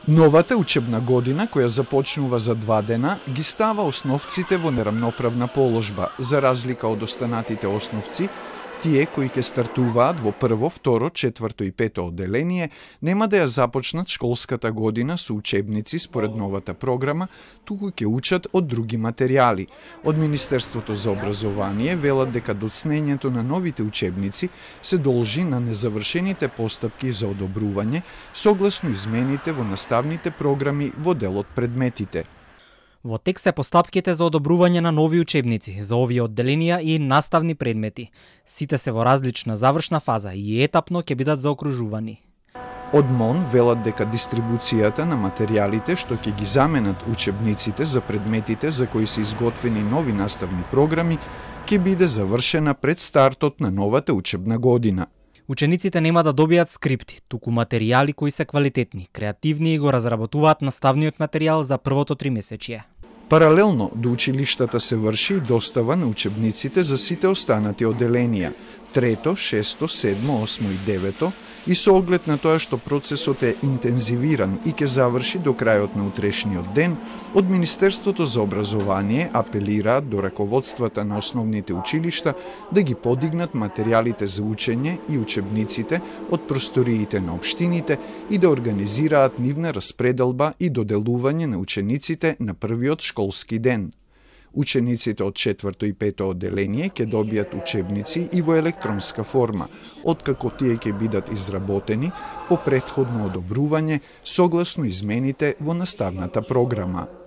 Новата учебна година, која започнува за 2 дена, ги става основците во нерамноправна положба, за разлика од останатите основци. Тие кои ќе стартуваат во прво, второ, четврто и пето одделение нема да ја започнат школската година со учебници според новата програма, туку ќе учат од други материјали. Од Министерството за образование велат дека доцнењето на новите учебници се должи на незавршените постапки за одобрување, согласно измените во наставните програми во дел од предметите. Во тек се постапките за одобрување на нови учебници за овие одделенија и наставни предмети. Сите се во различна завршна фаза и етапно ќе бидат заокружувани. Од МОН велат дека дистрибуцијата на материјалите што ќе ги заменат учебниците за предметите за кои се изготвени нови наставни програми ќе биде завршена пред стартот на новата учебна година. Учениците нема да добијат скрипти, туку материјали кои се квалитетни, креативни и го разработуваат наставниот материјал за првото тримесечје. Паралелно до училиштата се врши и достава на учебниците за сите останати одделенија, трето, шесто, седмо, осмо и девето, и со оглед на тоа што процесот е интензивиран и ќе заврши до крајот на утрешниот ден, од Министерството за образование апелираат до раководствата на основните училишта да ги подигнат материјалите за учење и учебниците од просториите на општините и да организираат нивна распределба и доделување на учениците на првиот школски ден. Учениците од четврто и пето одделение ќе добијат учебници и во електронска форма, откако тие ќе бидат изработени по претходно одобрување согласно измените во наставната програма.